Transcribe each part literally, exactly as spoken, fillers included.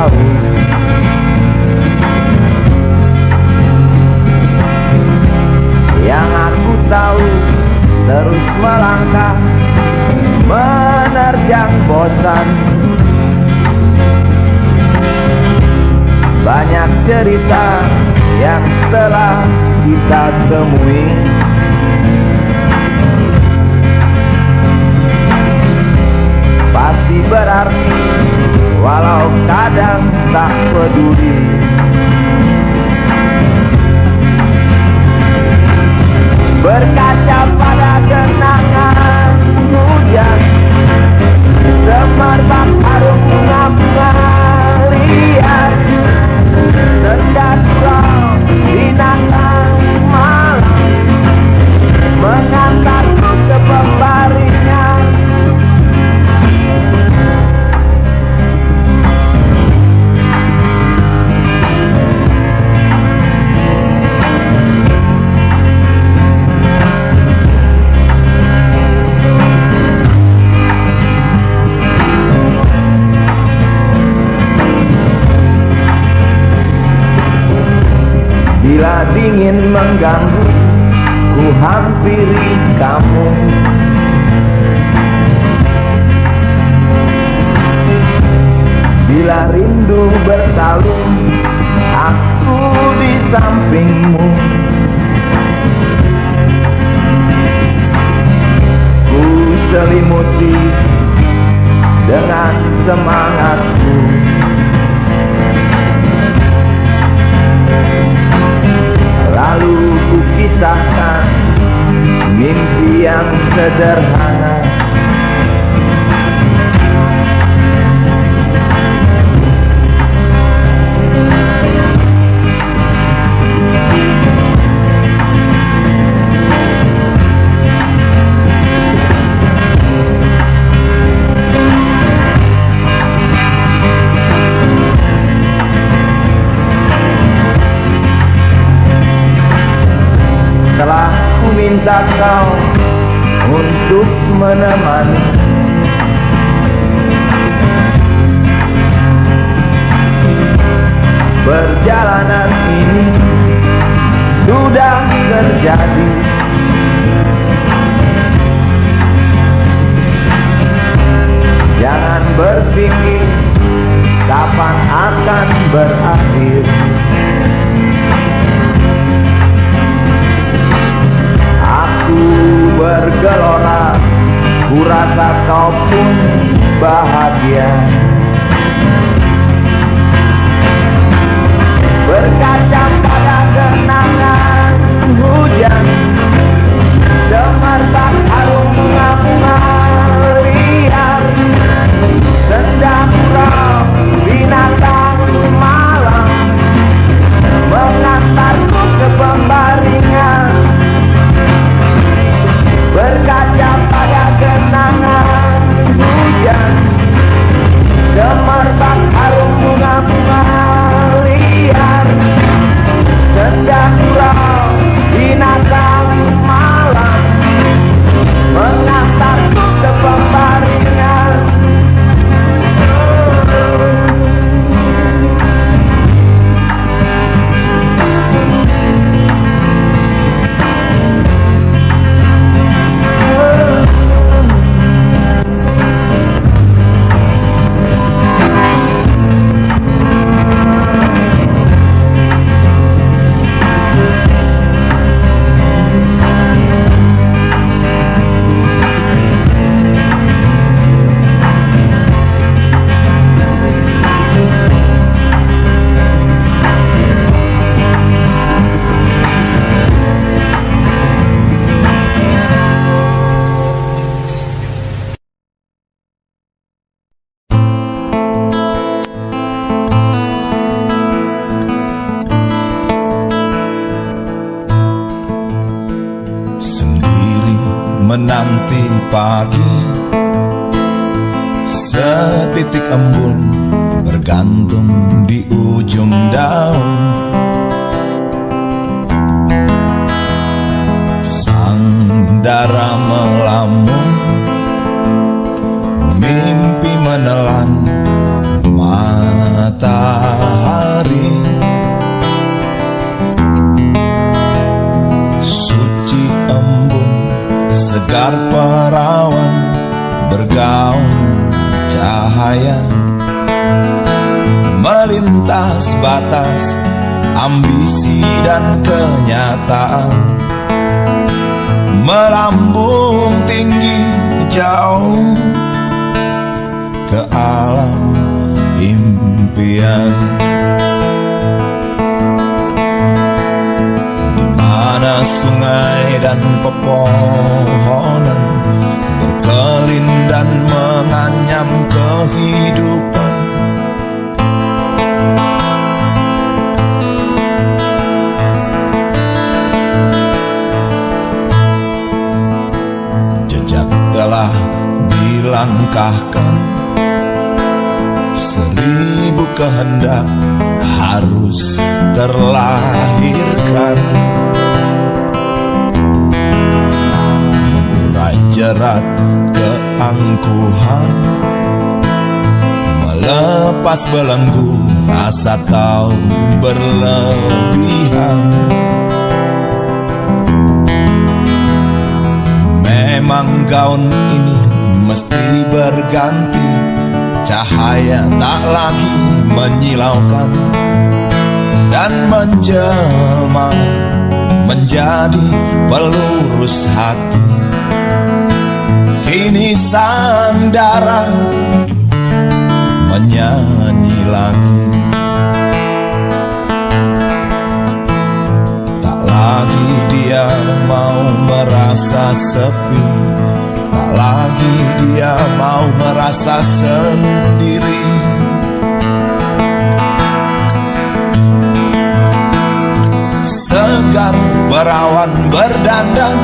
tahu. Yang aku tahu, terus melangkah menerjang bosan. Banyak cerita yang telah kita temui, pasti berarti walau kadang tak peduli. Berkaca pada kenangan hujan, semerbak harum bunga-bunga liar, senja surau binatang malam mengantarku ke pembaringan. Bila dingin mengganggu, ku hampiri kamu. Bila rindu bertalung, aku di sampingmu. Ku selimuti dengan semangatku. Lalu ku kisahkan mimpi yang sederhana. Telah ku minta kau untuk menemani, perjalanan ini sudah terjadi. Jangan berpikir kapan akan berakhir. Aku bergelora, ku rasa kau pun bahagia. Berkaca pada kenangan hujan, semerbak harum bunga-bunga liar, senja surau binatang malam mengantarku ke pembaringan. Berkaca pada kenangan hujan, semerbak harum bunga-bunga liar, senja surau binatang malam mengantarku ke pembaringan. Menanti pagi, setitik embun bergantung di ujung daun. Sang dara melamun, mimpi menelan mata melintas batas ambisi dan kenyataan, melambung tinggi jauh ke alam impian, di mana sungai dan pepohonan berkelin dan menganyam kehidupan. Jejak telah dilangkahkan, seribu kehendak harus terlahirkan, mengurai jerat keangkuhan, melepas belenggu rasa tahu berlebihan. Memang gaun ini mesti berganti, cahaya tak lagi menyilaukan dan menjelma menjadi pelurus hati. Kini sandara menyanyi lagi, tak lagi dia mau merasa sepi, tak lagi dia mau merasa sendiri. Segar berawan berdandan,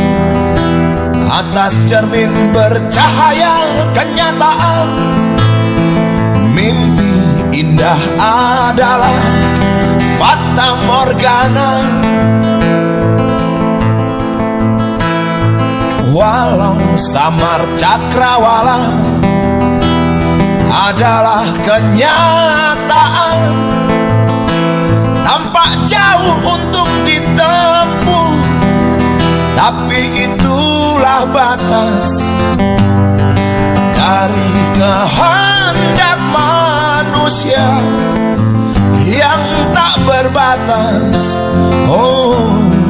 atas cermin bercahaya kenyataan. Mimpi indah adalah fata morgana, walau samar cakrawala adalah kenyataan. Tampak jauh untuk ditempuh, tapi itulah batas dari kehendak manusia yang tak berbatas. Oh,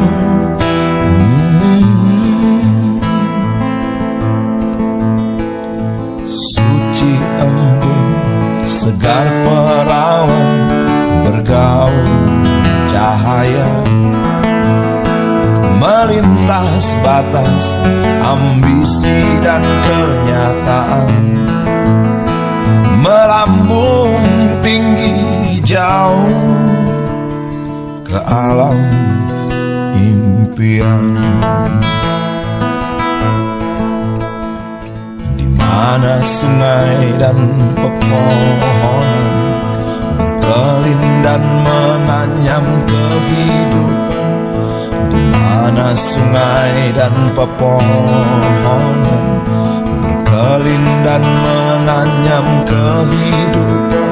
hmm. Suci embun, segar perawan, bergaul cahaya, melintas batas ambisi dan kenyataan, melambung tinggi jauh ke alam impian, di mana sungai dan pepohonan berkelin dan menganyam kehidupan, di mana sungai dan pepohonan berkelin dan menganyam kehidupan.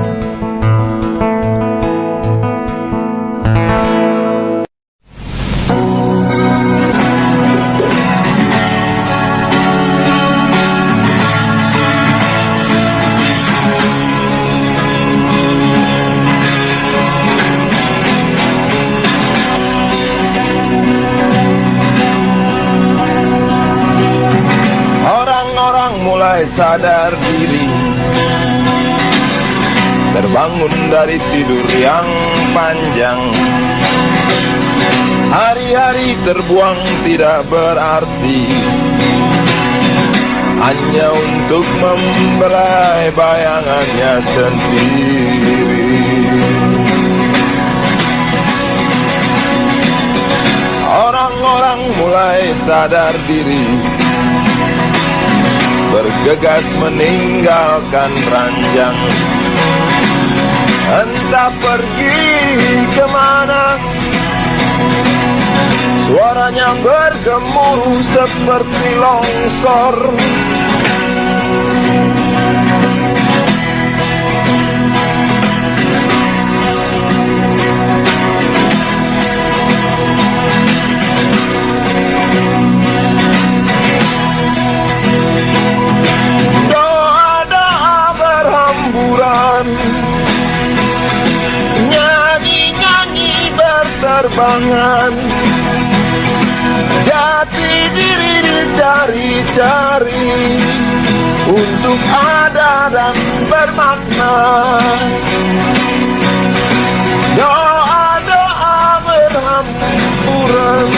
Sadar diri, terbangun dari tidur yang panjang. Hari-hari terbuang tidak berarti, hanya untuk membelai bayangannya sendiri. Orang-orang mulai sadar diri, bergegas meninggalkan ranjang, entah pergi kemana. Suaranya bergemuruh seperti longsor. terbangan. Jati diri dicari-cari untuk ada dan bermakna. Doa-doa berhamburan,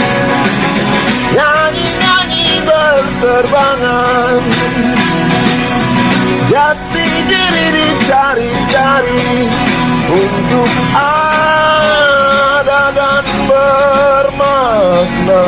nyanyi-nyanyi berterbangan. Jati diri dicari-cari untuk ada dan bermakna.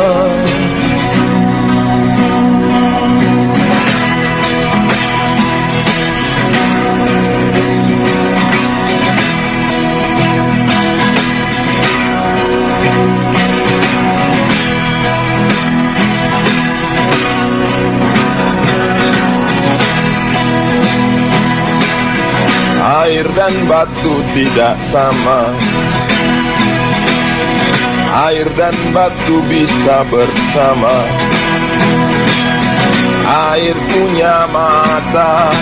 Air dan batu tidak sama. Air dan batu bisa bersama. Air punya mata,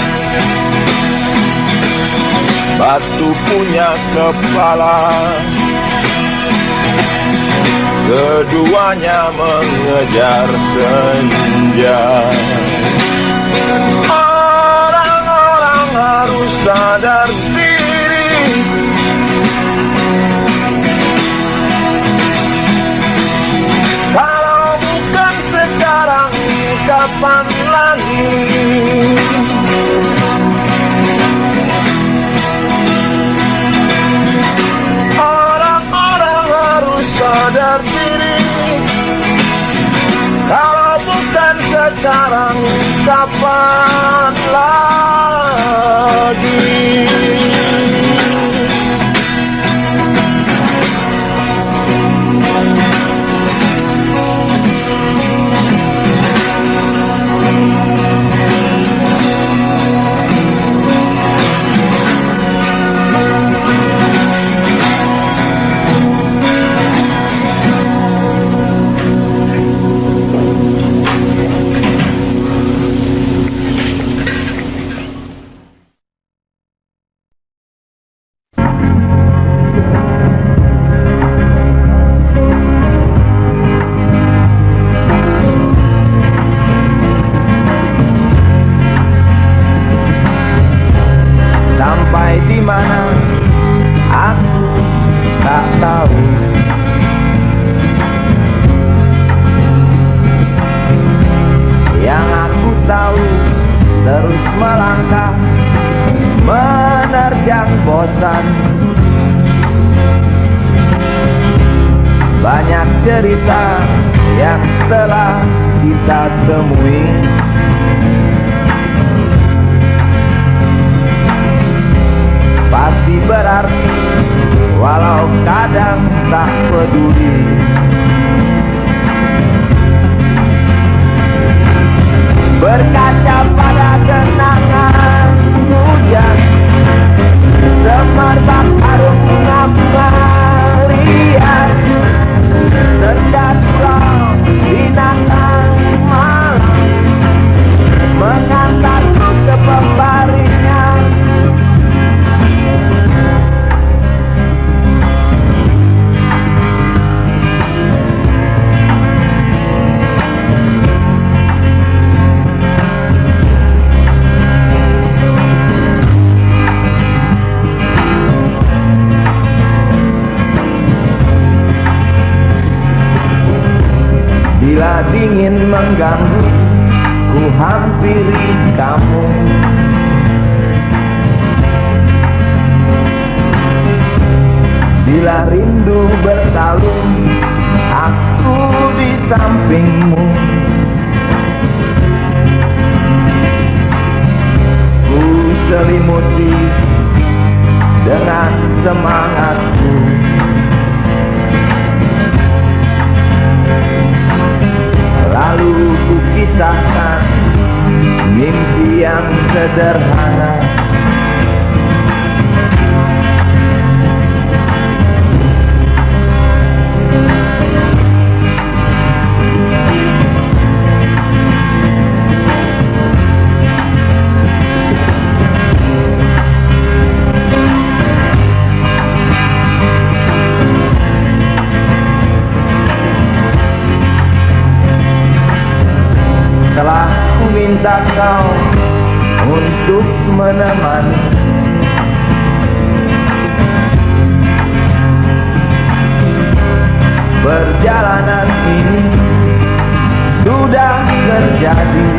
batu punya kepala. Keduanya mengejar senja. Orang-orang harus sadar diri. Kalau bukan sekarang, kapan lagi? Orang-orang harus sadar diri. Kalau bukan sekarang, kapan lagi? Sampai di mana aku tak tahu. Yang aku tahu, terus melangkah menerjang bosan. Banyak cerita yang telah kita temui. Pasti berarti, walau kadang tak peduli. Berkaca pada kenangan hujan, semerbak harum bunga-bunga liar, senja surau binatang malam mengantarku ke pebaringan. Bila dingin mengganggu, ku hampiri kamu. Bila rindu bertalung, aku di sampingmu. Ku selimuti dengan semangatku. Lalu ku kisahkan mimpi yang sederhana. kau untuk menemani. Perjalanan ini sudah terjadi.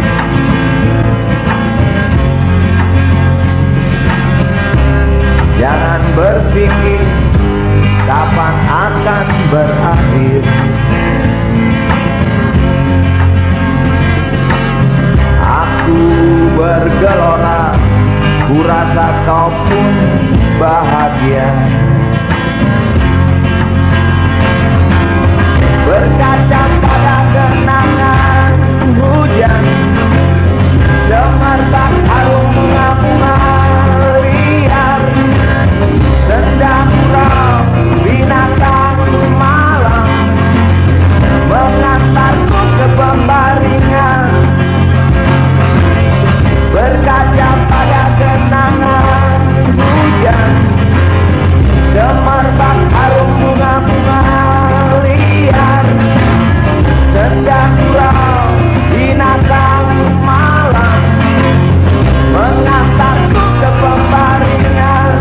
Jangan berpikir kapan akan berakhir. Aku bergelora, ku rasa kau pun bahagia. Berkaca pada kenangan hujan, semerbak harum bunga-bunga liar, rendah gurau binatang malam mengantarku ke pembaringan. Berkaca pada kenangan hujan, semerbak harum bunga-bunga liar, sedang gurau binatang malam mengantarku ke pembaringan.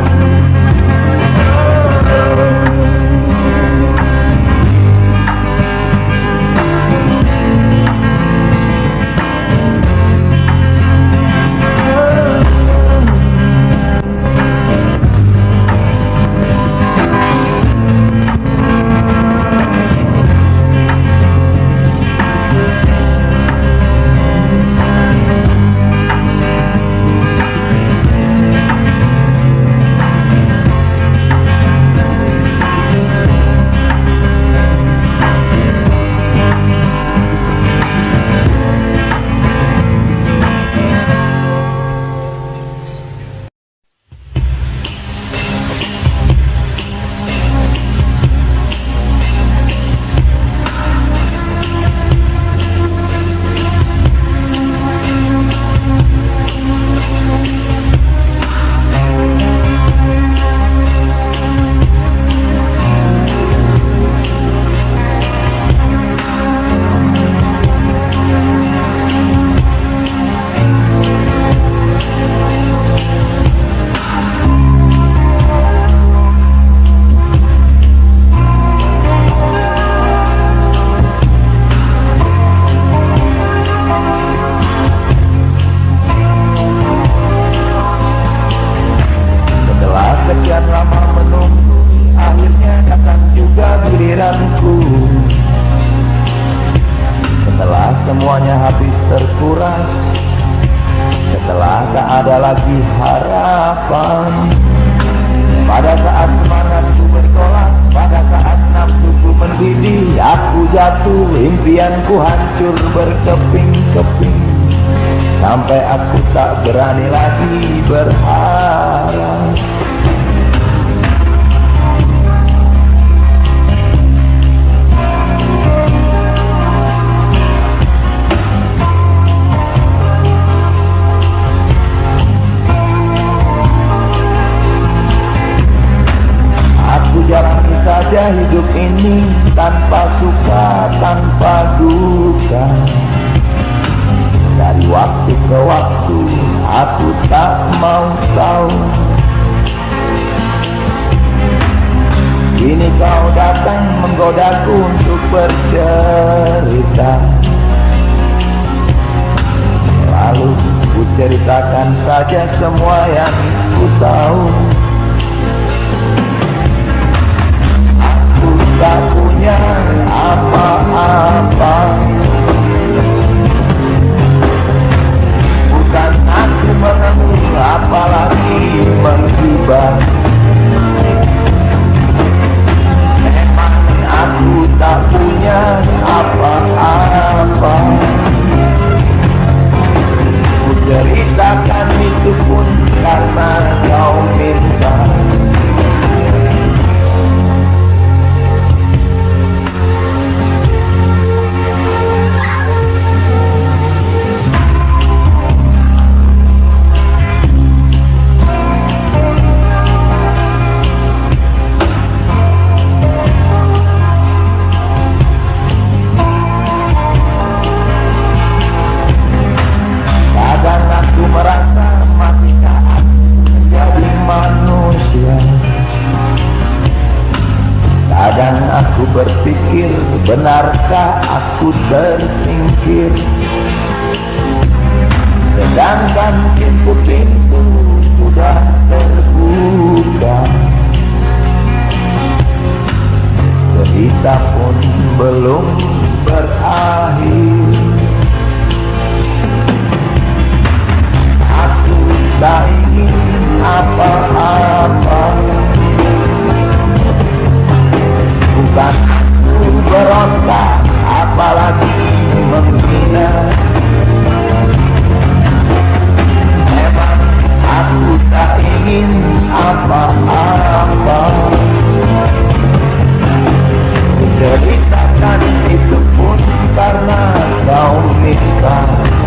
Semuanya habis terkuras, setelah tak ada lagi harapan. Pada saat semangatku bertolak, pada saat nafsuku mendidih, aku jatuh, impianku hancur berkeping-keping, sampai aku tak berani lagi berharap. Jalani saja hidup ini tanpa suka, tanpa duka. Dari waktu ke waktu aku tak mau tahu. Kini kau datang menggodaku untuk bercerita. Lalu ku ceritakan saja semua yang ku tahu. Tak punya apa-apa, bukan aku mengeluh apalagi menggibah. Memang aku tak punya apa-apa. Ku ceritakan itu pun karena kau minta. Aku berpikir, benarkah aku tersingkir? Sedangkan pintu-pintu sudah terbuka, cerita pun belum berakhir. Aku tak ingin apa-apa, bukan aku berontak, apalagi menghina. Memang aku tak ingin apa-apa, ceritakan itu pun karena kau minta.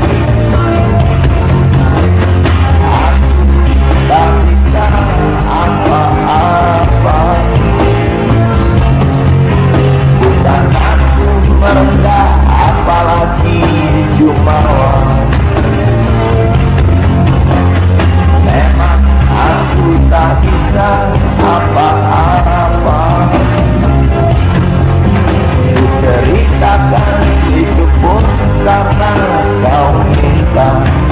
Aku tak minta apa-apa, bukan aku merendah, apalagi jumawa. Memang aku tak bisa apa-apa, ceritakan itu pun karena kau minta.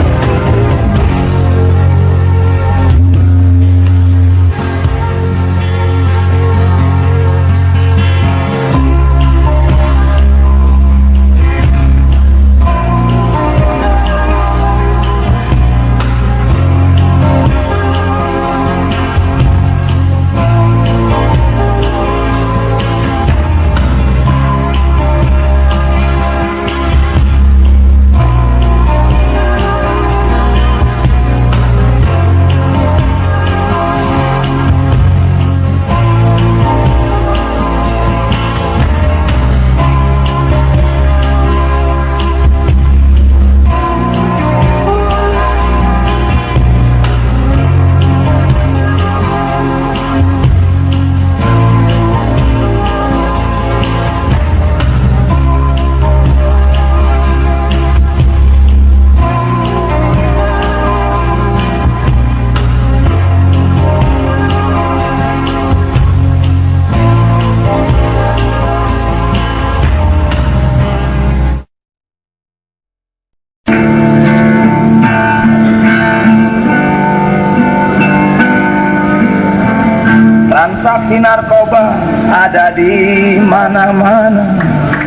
Transaksi narkoba ada di mana-mana,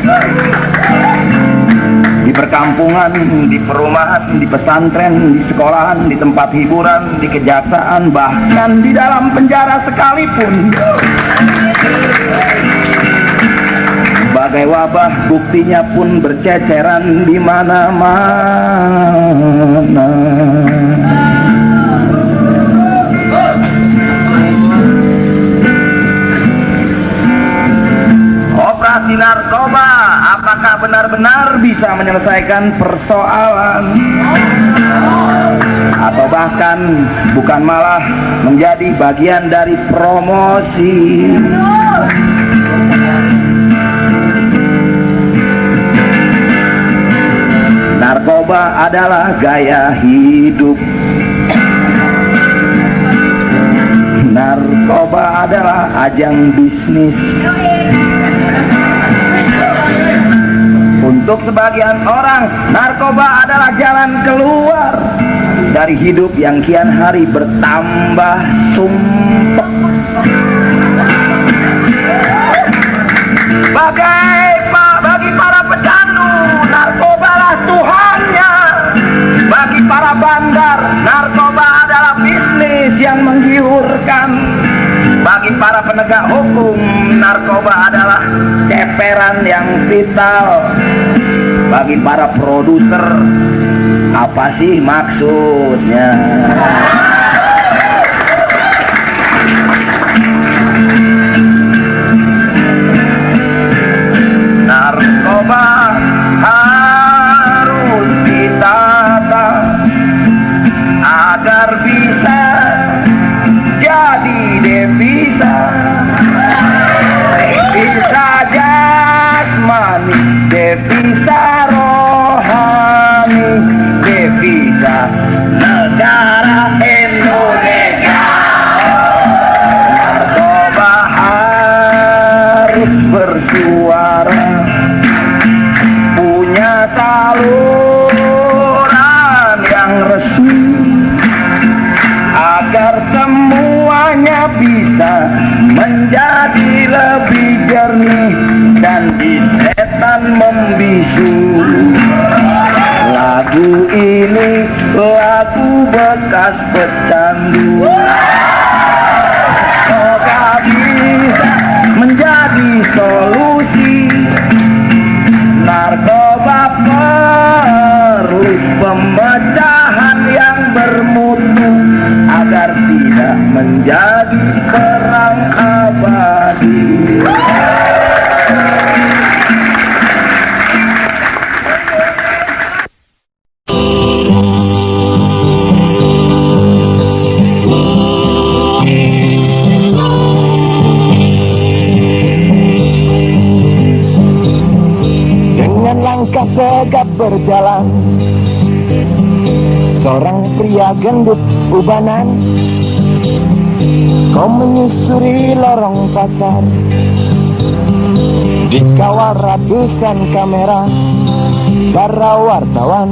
di perkampungan, di perumahan, di pesantren, di sekolahan, di tempat hiburan, di kejaksaan, bahkan di dalam penjara sekalipun. Bagai wabah, buktinya pun berceceran di mana-mana. Operasi narkoba apakah benar-benar bisa menyelesaikan persoalan, atau bahkan bukan malah menjadi bagian dari promosi? Narkoba adalah gaya hidup. Narkoba adalah ajang bisnis. Untuk sebagian orang, narkoba adalah jalan keluar dari hidup yang kian hari bertambah sumpek. Bagai bagi para pecandu, narkobalah Tuhannya. Bagi para bandar, narkoba adalah bisnis yang menggiurkan. Bagi para penegak hukum, narkoba adalah ceperan yang vital. Bagi para produser, apa sih maksudnya? Narkoba harus ditata agar bisa jadi devisa, devisa jasmani, devisa rohani, devisa negara Indonesia. bisa menjadi lebih jernih dan di setan membisu. Lagu ini lagu bekas pecandu. Semoga bisa menjadi solusi. Narkoba perlu pemecahan yang bermutu agar tidak menjadi perang abadi. Langkah tegap berjalan, seorang pria gendut ubanan, kau menyusuri lorong pasar, dikawal ratusan kamera para wartawan.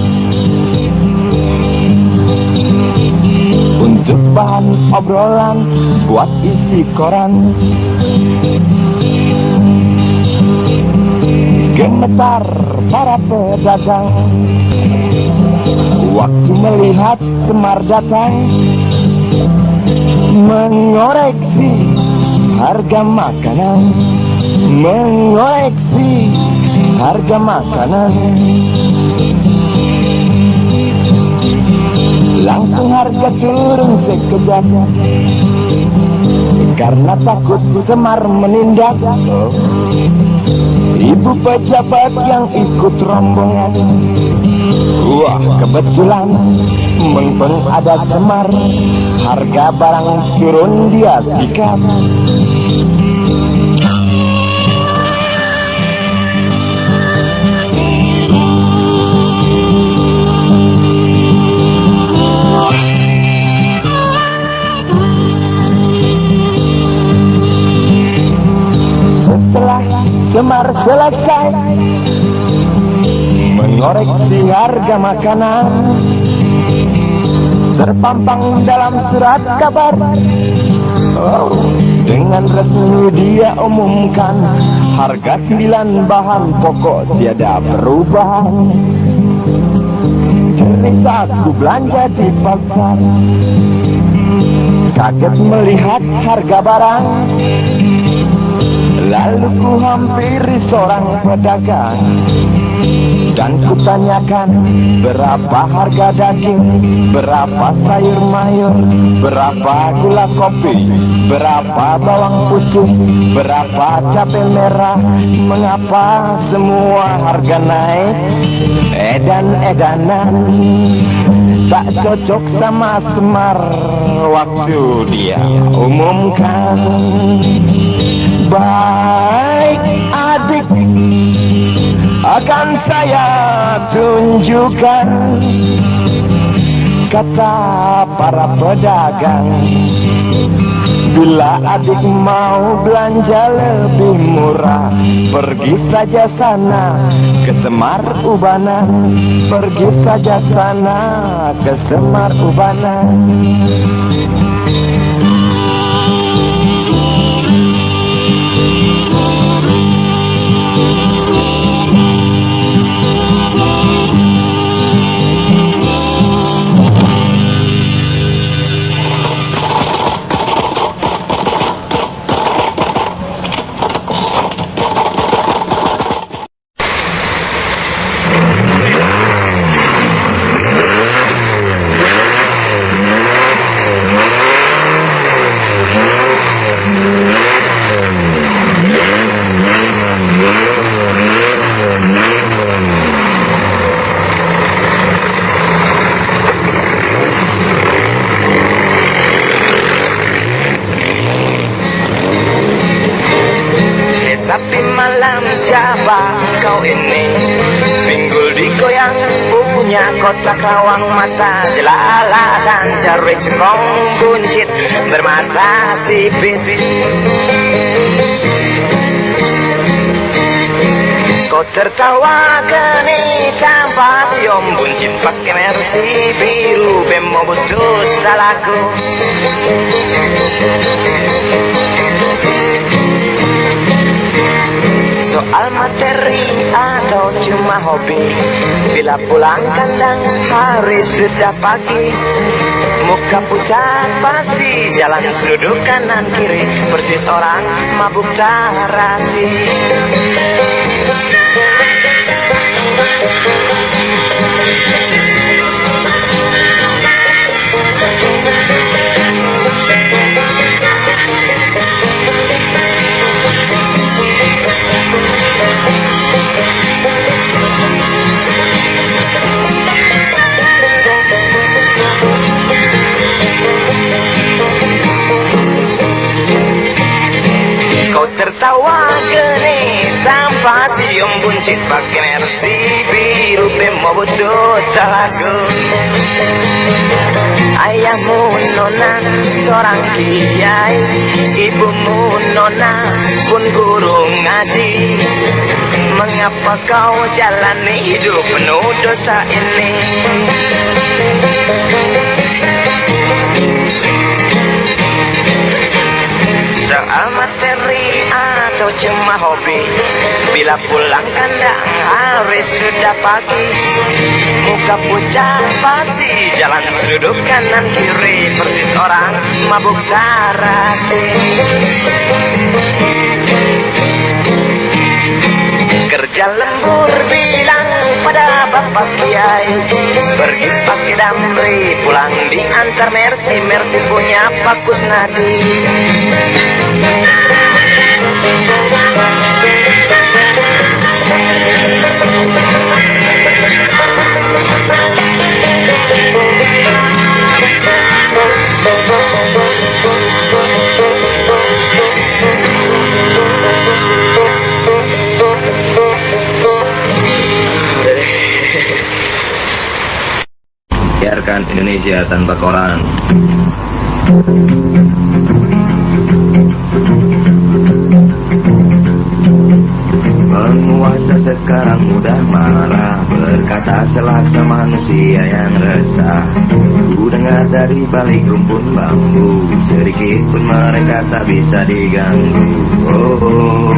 Untuk bahan obrolan buat isi koran, gemetar para pedagang waktu melihat Semar datang, mengoreksi harga makanan, mengoreksi harga makanan. Langsung harga turun sekejap karena takut Semar menindak. Ibu pejabat yang ikut rombongan, wah kebetulan mumpung ada Semar, harga barang turun dia sikat. Setelah Semar selesai mengoreksi harga makanan, terpampang dalam surat kabar, oh, dengan resmi dia umumkan harga sembilan bahan pokok tiada perubahan. Cerita aku belanja di pasar, kaget melihat harga barang. Lalu ku hampiri seorang pedagang dan kutanyakan berapa harga daging, berapa sayur mayur, berapa gula kopi, berapa bawang putih, berapa cabai merah, mengapa semua harga naik, edan-edanan, tak cocok sama Semar waktu dia umumkan. Baik adik, akan saya tunjukkan, kata para pedagang. Bila adik mau belanja lebih murah, pergi saja sana ke Semar Ubanan, pergi saja sana ke Semar Ubanan. Tapi malam siapa kau ini? Pinggul digoyang punya kotak kawang mata jelala dan jari cekong buncit bermata sipit. Kau tertawa kini tanpa siom buncit pakai mercy biru bemo butut salahku. Soal materi atau cuma hobi, bila pulang kandang hari sudah pagi. Muka pucat pasti jalan sudut kanan kiri, persis orang mabuk tarasi. Tertawa geni tanpa cium buncit pakai mercy biru bemo butut salaku. Ayahmu nona seorang kiai, ibumu nona pun guru ngaji. Mengapa kau jalani hidup penuh dosa ini? Soal materi atau cuma hobi, bila pulang kandang hari sudah pagi. Muka pucat pasti jalan sudut kanan kiri, persis orang mabuk tarasi. Kerja lembur bilang pada bapak kiai, pergi pakai damri pulang diantar mercy, mercy punya Pak Kusnadi. Biarkan Indonesia tanpa koran. Penguasa sekarang mudah marah, berkata selaksa manusia yang resah. Ku dengar dari balik rumpun bambu, sedikit pun mereka tak bisa diganggu. Oh, oh,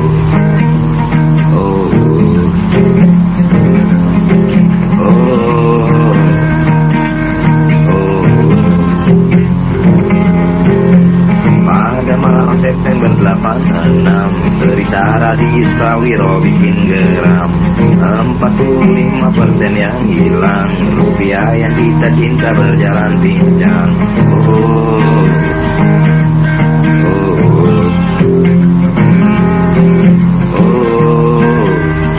oh, oh, oh. Pada malam September delapan enam, berita radius Prawiro bikin geram. Empat puluh lima persen yang hilang, rupiah yang kita cinta berjalan pincang. Oh, oh, oh, oh,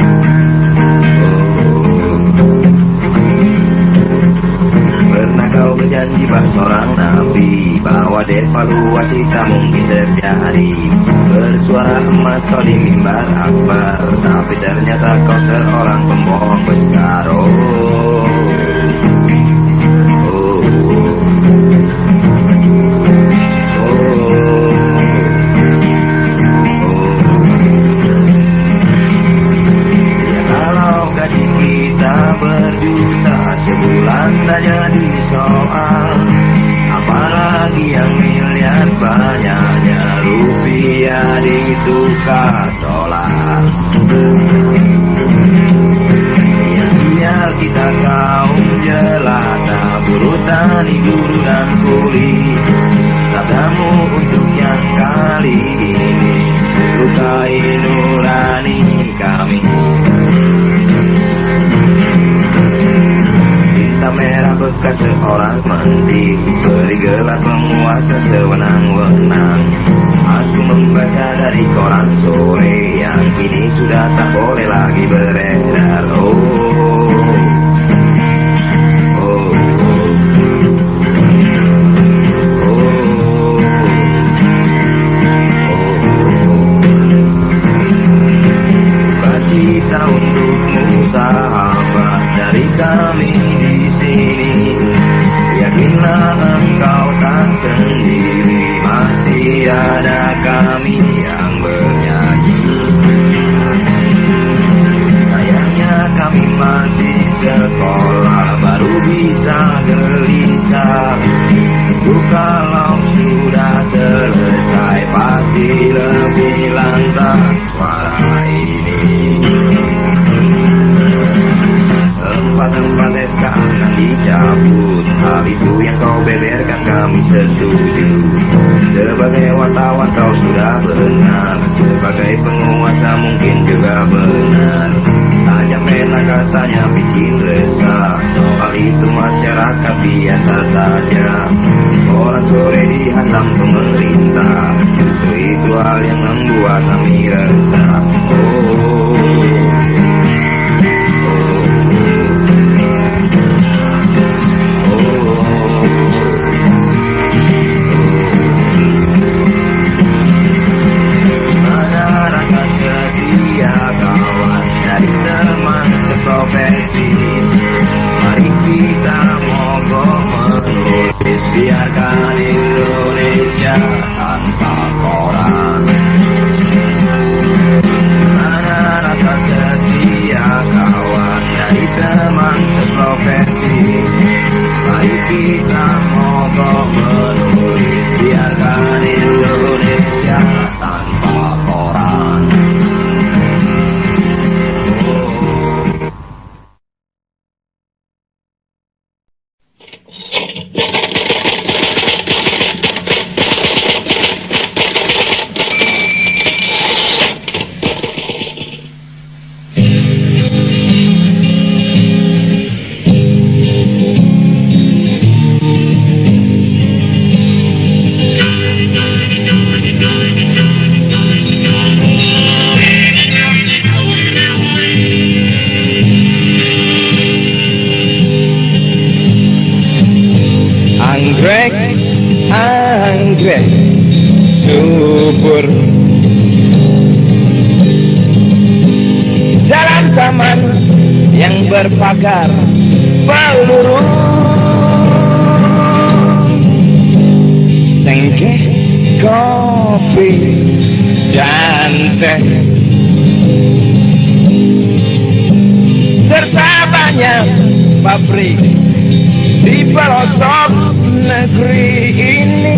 pernah kau berjanji pada seorang nabi bahwa devaluasi tak mungkin terjadi, bersuara emas kau di mimbar akbar, tapi ternyata kau seorang pembohong besar. Oh, oh, oh, oh. Ya kalau gaji kita berjuta, sebulan tak jadi soal, apalagi yang miliar banyaknya rupiah ditukar dolar. Yang biar kita kaum jelata, buruh tani, guru dan kuli, sabdamu untuk yang kali ini lukai nurani kami. Cinta merah bekas seorang menteri, beri gelar penguasa sewenang-wenang. Aku membaca dari koran sore yang kini sudah tak boleh lagi beredar. Oh, oh, oh, oh, bukan cita untukmu sahabat dari kami di sini. Yakinlah engkau tak sendiri, masih ada kami yang bernyanyi. sekolah baru bisa gelisah. Tuh kalau sudah selesai pasti lebih lantang suara ini. Tempat-tempat S K akan dicabut, hal itu yang kau beberkan kami setuju. Sebagai wartawan kau sudah benar, sebagai penguasa mungkin juga benar. Tajam pena katanya bikin resah, soal itu masyarakat biasa saja. Orang sore dihantam pemerintah, justru itu hal yang membuat kami resah. Oh, profesi, mari kita mogok menulis, biarkan Indonesia tanpa koran. Mana rasa setia kawan dari teman seprofesi, mari kita mogok menulis, biarkan Indonesia tanpa koran. Anggrek, anggrek, subur dalam zaman yang berpagar peluru. Cengkeh, kopi, dan teh serta banyak pabrik di pelosok negeri ini.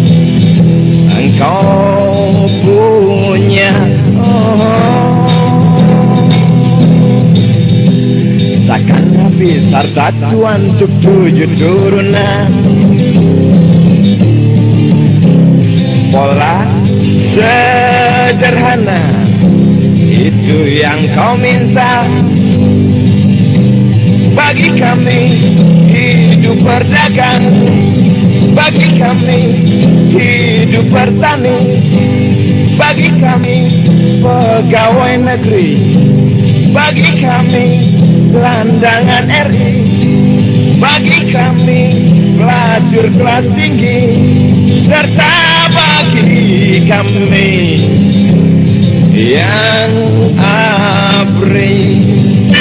Engkau punya oh, takkan habis harta tuan untuk tujuh turunan. Pola sederhana itu yang kau minta. Bagi kami hidup berdagang, bagi kami hidup bertani, bagi kami pegawai negeri, bagi kami gelandangan R I, bagi kami pelacur kelas tinggi, serta bagi kami yang abri.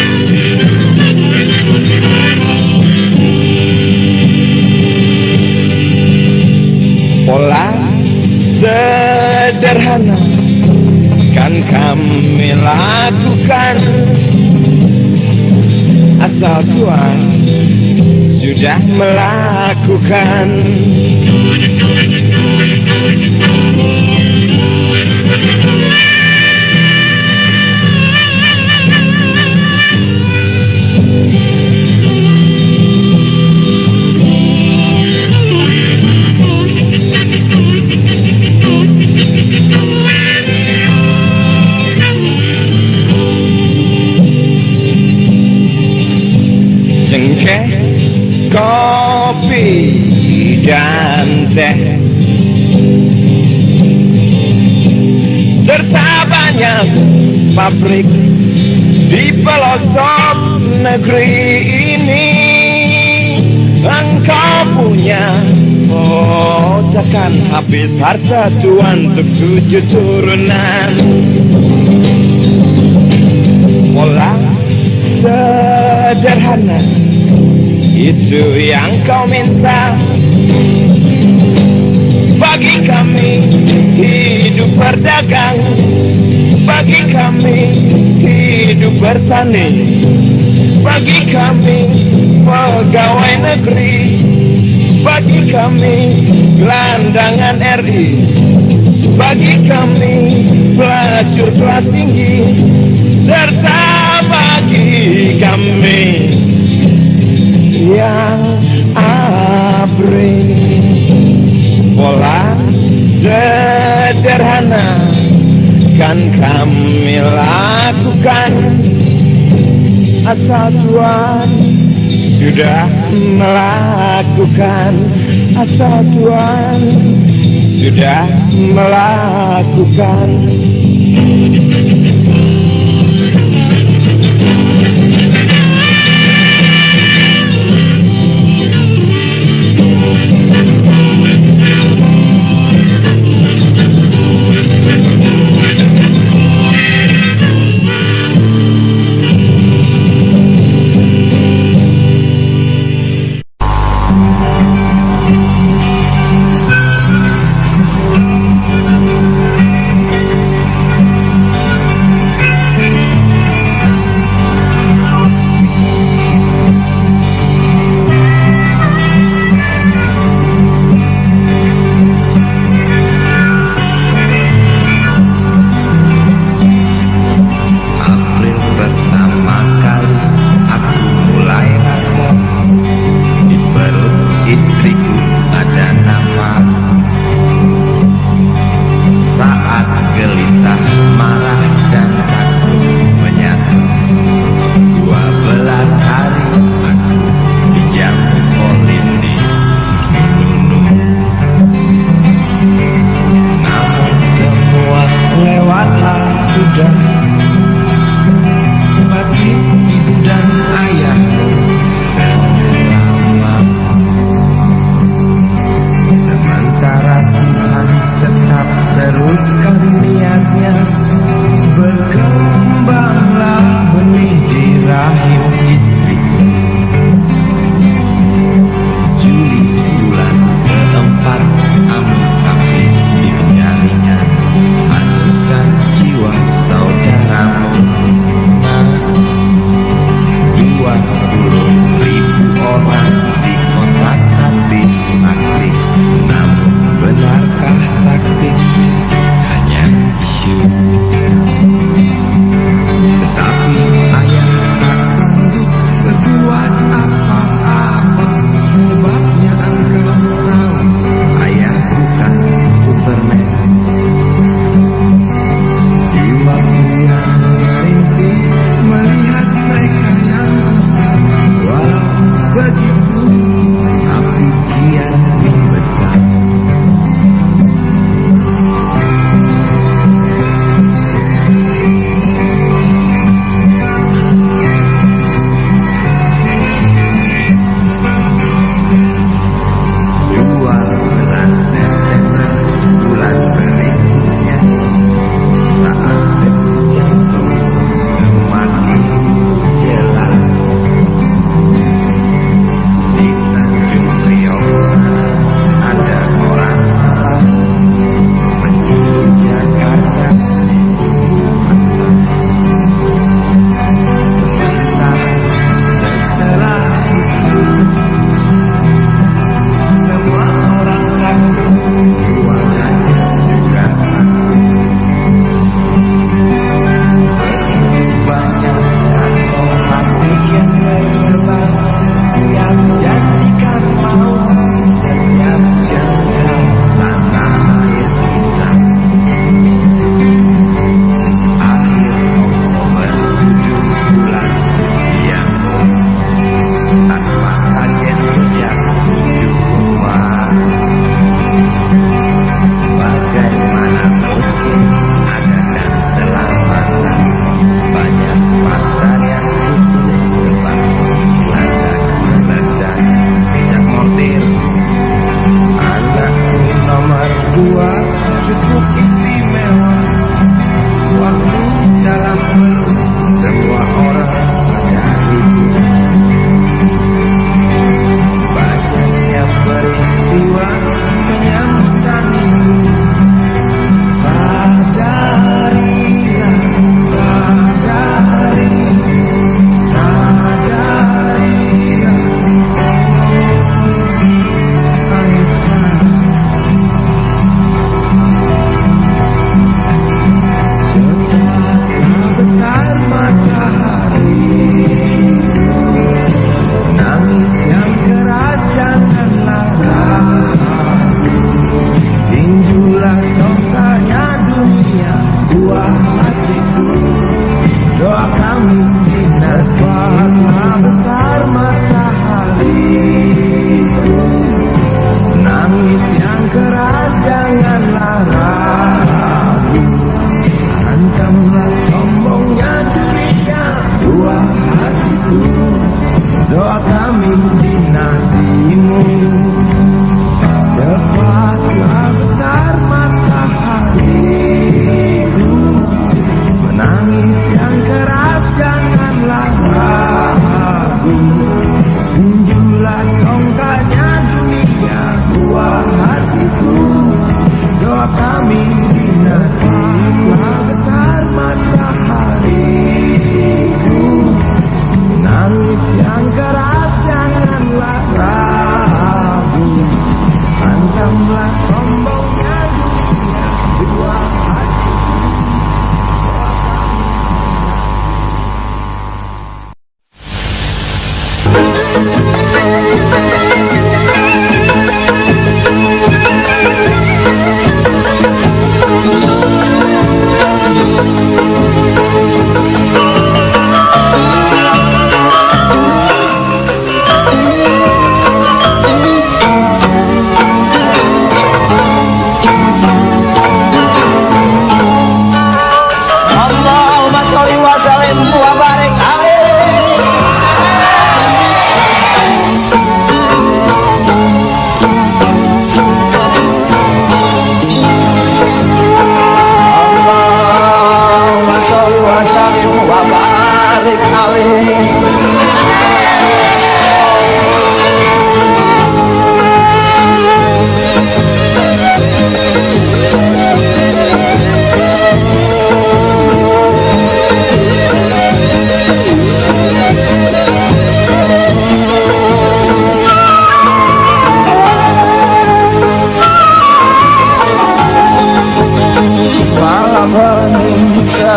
Pola sederhana kan kami lakukan, asal Tuhan sudah melakukan. Cengkeh, kopi, dan teh serta banyak pabrik di pelosok negeri ini. Engkau punya oh, takkan habis harta tuan untuk tujuh turunan. Pola sederhana itu yang kau minta. Bagi kami hidup berdagang, bagi kami hidup bertani, bagi kami pegawai negeri, bagi kami gelandangan R I, bagi kami pelacur kelas tinggi, serta bagi kami yang abri. Pola sederhana kan kami lakukan, asal Tuhan sudah melakukan, asal Tuhan sudah melakukan. Saudara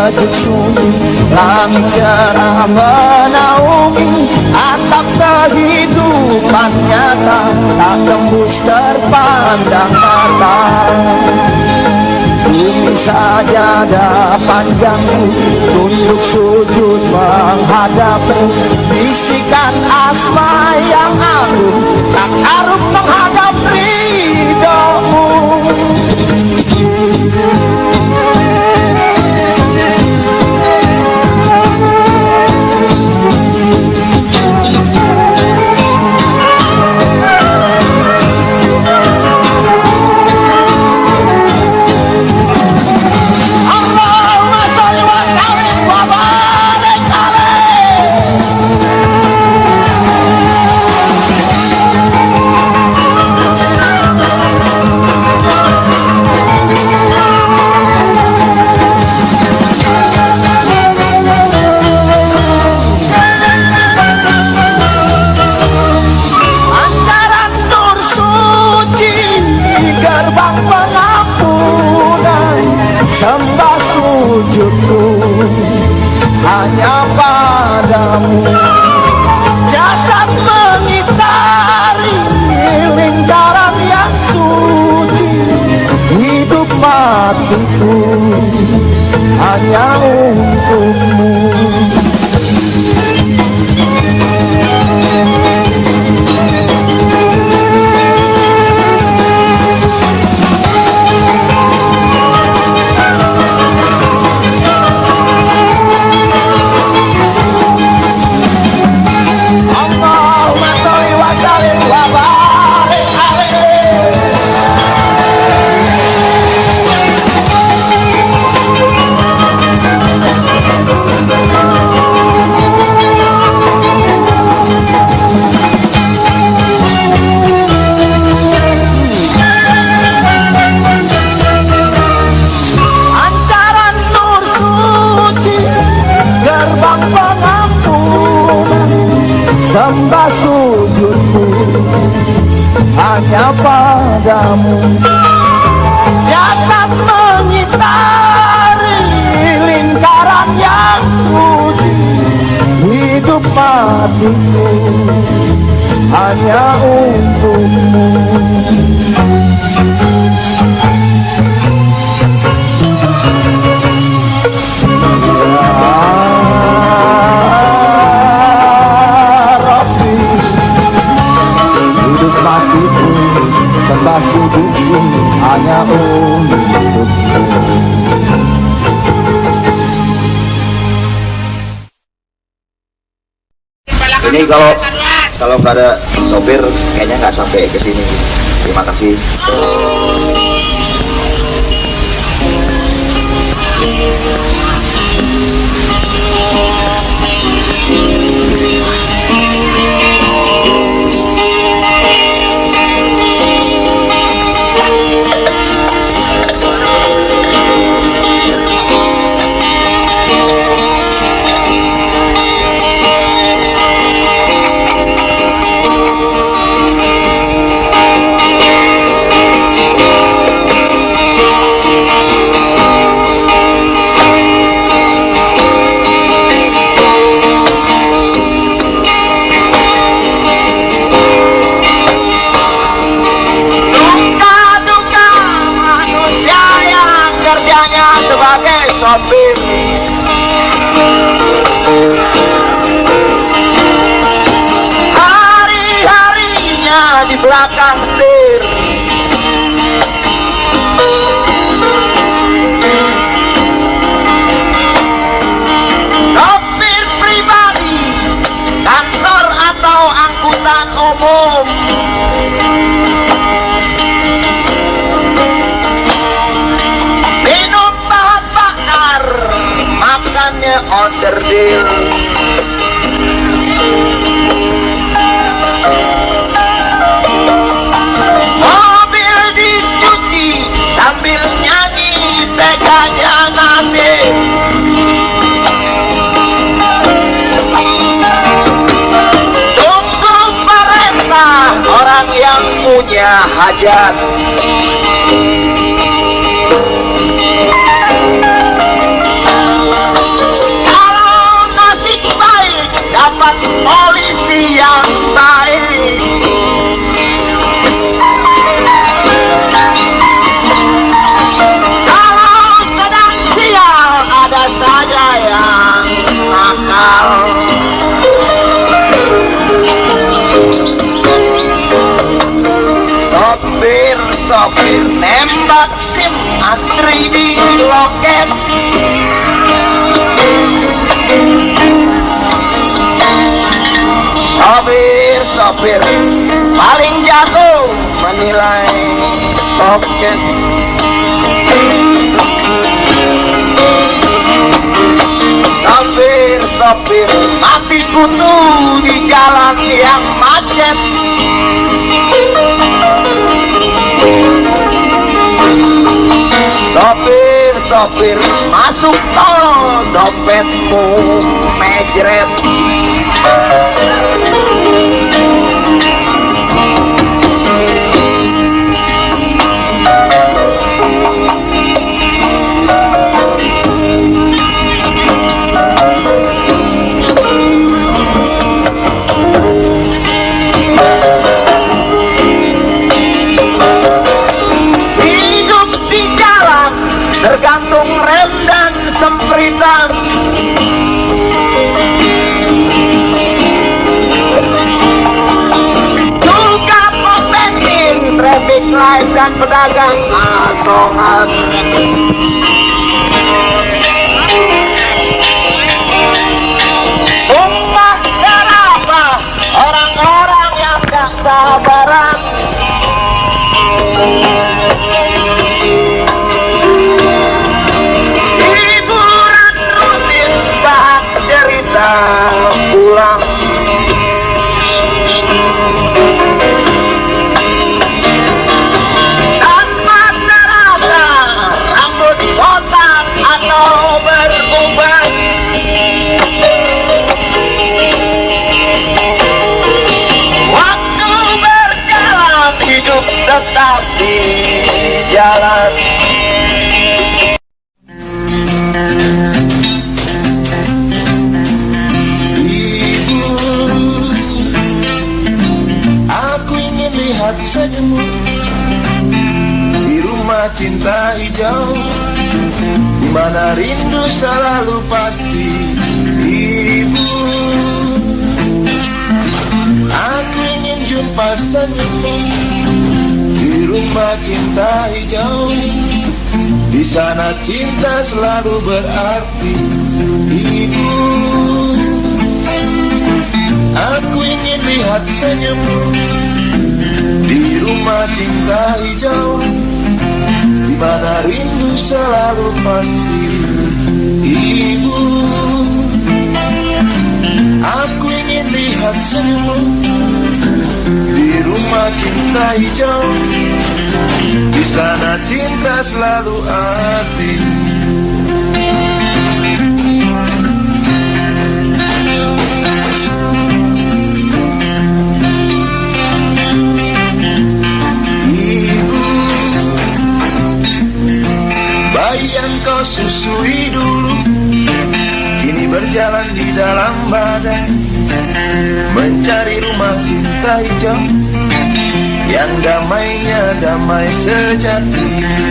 sejuk, langit cerah menaungi atap kehidupan nyata, tak tembus terpandang mata. Bumi sajadah panjangku, tunduk sujud menghadapmu, bisikan asma yang agung, tak taruh menghadap ridhomu. Sembah sujudku hanya padamu, jasad mengitari lingkaran yang suci, hidup matiku hanya untukmu. Sembah sujudku hanya padamu, jasad mengitari lingkaran yang suci, hidup matiku hanya untukmu. Matiku, sembah sujudku hanya untukmu. Ini kalau kalau nggak ada sopir kayaknya nggak sampai ke sini. Terima kasih. Sopir hari-harinya di belakang setir, sopir pribadi, kantor atau angkutan umum, order deal. Mobil dicuci sambil nyanyi teganya nasib. Tunggu perintah orang yang punya hajat. sopir nembak sim antri di loket. Sopir-sopir paling jago menilai poket. Sopir-sopir mati kutu di jalan yang macet. Sopir-sopir masuk tol dompetmu mejret. Tergantung rem dan sempritan. Juga pom bensin, traffic light dan pedagang asongan. Sumpah kenapa orang-orang yang gak sabaran. Pulang tanpa terasa rambut botak atau beruban. Waktu berjalan hidup tetap di jalan. Senyummu di rumah cinta hijau, di mana rindu selalu pasti. Ibu, aku ingin jumpa senyummu di rumah cinta hijau, di sana cinta selalu berarti. Ibu, aku ingin lihat senyummu di rumah cinta hijau, di mana rindu selalu pasti. Ibu, aku ingin lihat senyummu di rumah cinta hijau, di sana cinta selalu arti. Yang kau susui dulu kini berjalan di dalam badai, mencari rumah cinta hijau yang damainya damai sejati.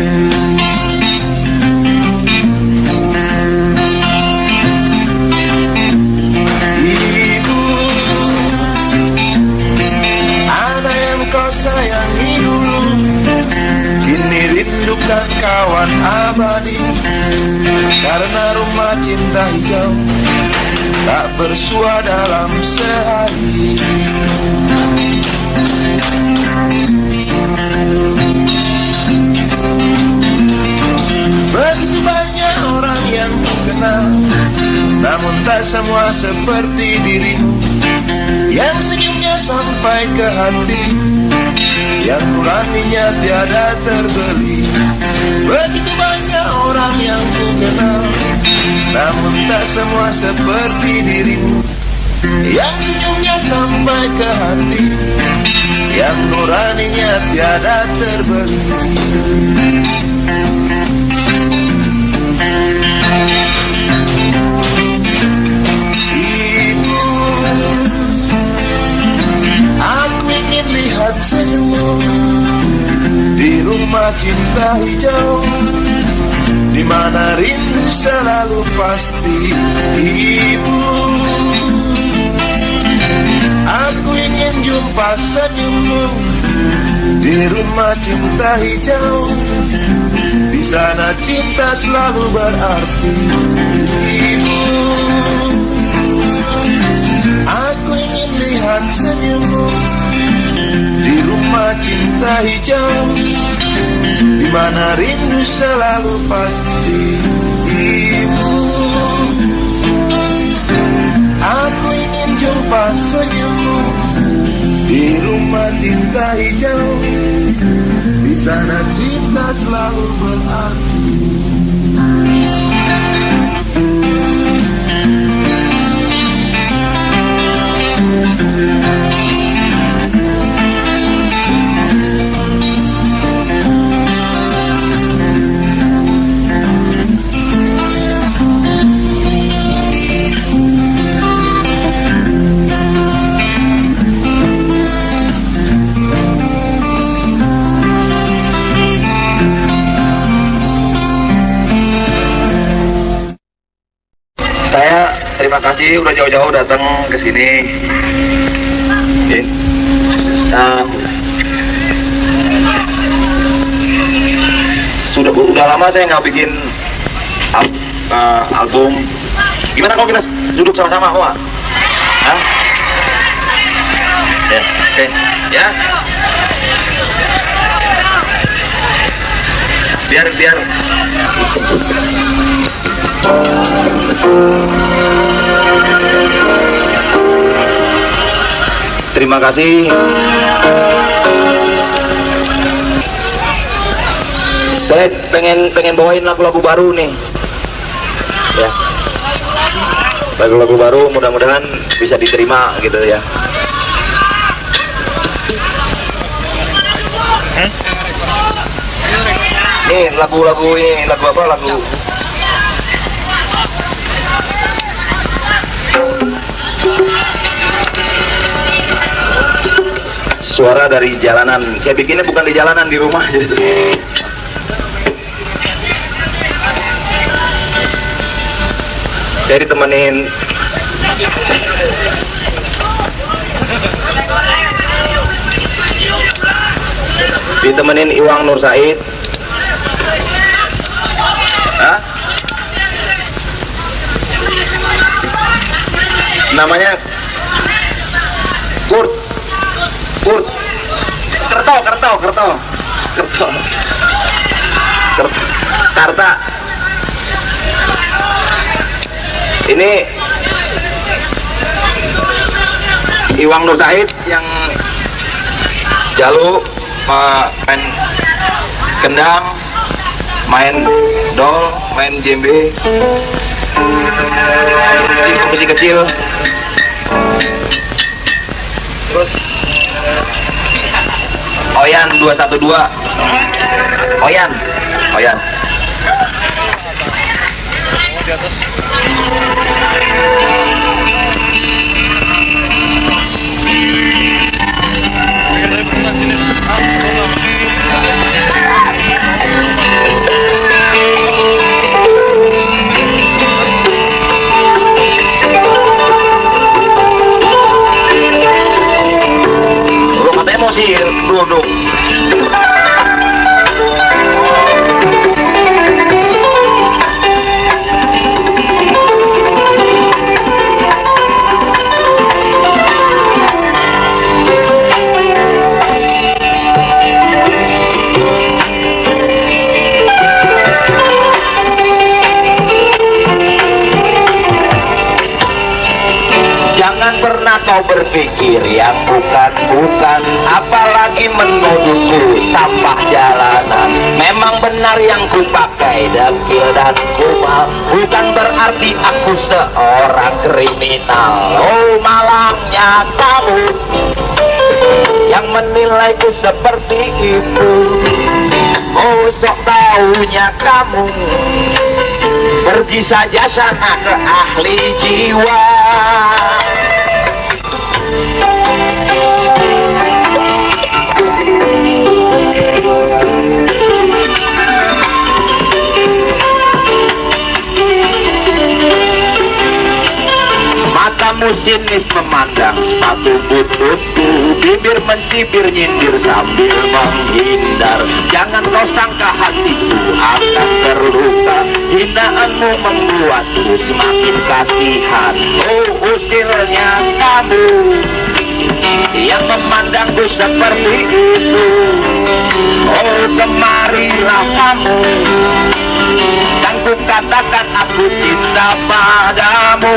Ibu, ada yang kau sayangi dulu kini rindukan kawan abadi, karena rumah cinta hijau tak bersua dalam sehari. Begitu banyak orang yang ku kenal, namun tak semua seperti dirimu, yang senyumnya sampai ke hati, yang nuraninya tiada terbeli. Begitu banyak orang yang ku kenal, namun tak semua seperti dirimu, yang senyumnya sampai ke hati, yang nuraninya tiada terbeli. Ibu, aku ingin lihat senyummu di rumah cinta hijau, di mana rindu selalu pasti. Ibu, aku ingin jumpa senyummu Di rumah cinta hijau, di sana cinta selalu berarti. Ibu, aku ingin lihat senyummu di rumah cinta hijau, di mana rindu selalu pasti. Ibu, aku ingin jumpa senyummu di rumah cinta hijau, di sana cinta selalu berarti. Saya terima kasih udah jauh-jauh datang ke sini. Uh, sudah udah lama saya nggak bikin al uh, album. Gimana kalau kita duduk sama-sama, Wak? Hah? Ya, oke, okay. Ya. Biar biar. Terima kasih. Saya pengen pengen bawain lagu-lagu baru nih. Ya. Lagu-lagu baru mudah-mudahan bisa diterima gitu ya. Ini lagu-lagu ini lagu apa? Lagu Suara dari jalanan. Saya bikinnya bukan di jalanan, di rumah gitu. Saya ditemenin ditemenin Iwang Nur Said. Hah? Namanya Kurt Kurt Kerto Kerto Kerto Kerto Karta. Ini Iwang Nur Said yang jalu main kendang, main dol, main djembe, musik kecil. Terus Oyan dua satu dua. Oyan Oyan emosi duduk. Jangan pernah kau berpikir yang bukan-bukan, apalagi menuduhku sampah jalanan. Memang benar yang ku pakai dekil dan kumal, bukan berarti aku seorang kriminal. Oh, malangnya kamu yang menilaiku seperti itu. Oh, sok taunya kamu, pergi saja sana ke ahli jiwa. Matamu sinis memandang sepatu bututku, bibir mencibir nyindir sambil menghindar. Jangan kau sangka hatiku akan terluka, hinaanmu membuatku semakin kasihan. Oh usilnya kamu yang memandangku seperti itu. Oh kemarilah kamu, dan ku katakan aku cinta padamu.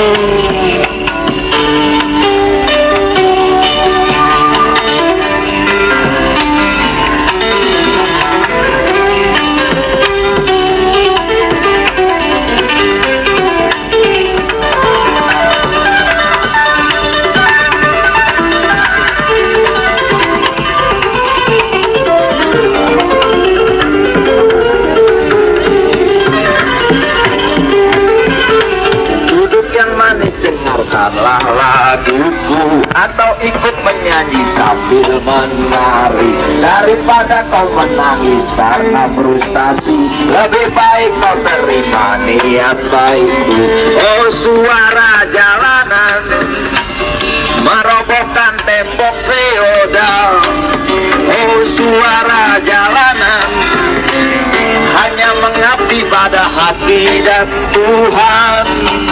Dengarkanlah laguku atau ikut menyanyi sambil menari. Daripada kau menangis karena frustasi, lebih baik kau terima niat baikku. Oh suara jalanan merobohkan tembok feodal. Oh suara jalanan hanya mengabdi pada hati dan Tuhan.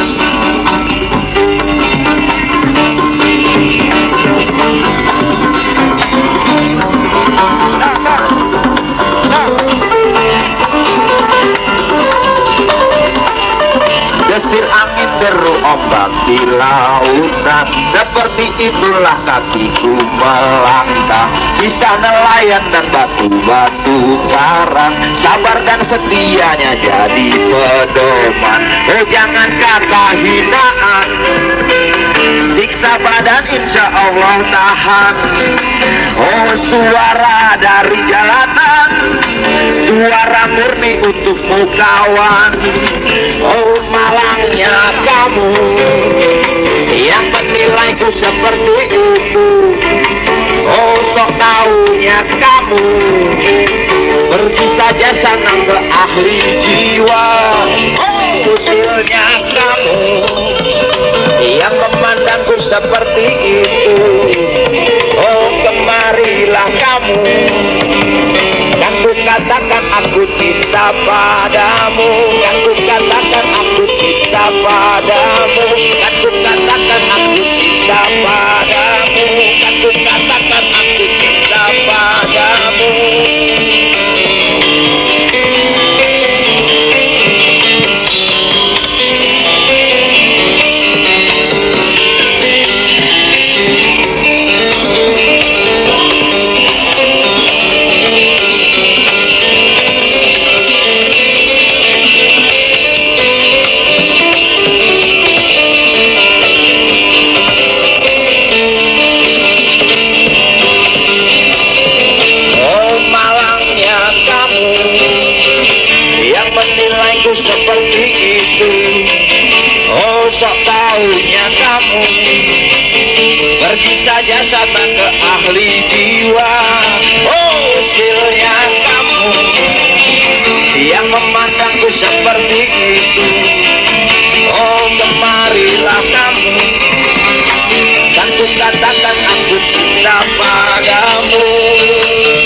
Desir angin deru ombak di lautan, seperti itulah kakiku melangkah. Kisah nelayan dan batu-batu karang, sabar dan setianya jadi pedoman. Oh jangan kata hinaan, siksa badan insya Allah tahan. Oh suara dari jalanan, suara murni untukmu kawan. Oh malangnya kamu yang menilaiku seperti itu. Oh sok taunya kamu, pergi saja sana ke ahli jiwa. Oh usilnya kamu yang memandangku seperti itu. Oh kemarilah kamu, dan ku katakan aku cinta padamu. Dan ku katakan aku cinta padamu. Dan ku katakan aku cinta padamu. Dan ku katakan aku cinta padamu. Seperti itu. Oh sok taunya kamu, pergi saja sana ke ahli jiwa. Oh usilnya kamu yang memandangku seperti itu. Oh kemarilah kamu, dan ku katakan aku cinta padamu.